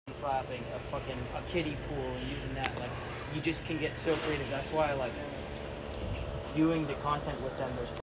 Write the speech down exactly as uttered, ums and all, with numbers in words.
slapping, a fucking a kiddie pool, and using that. Like, you just can get so creative. That's why I like viewing the content with them. There's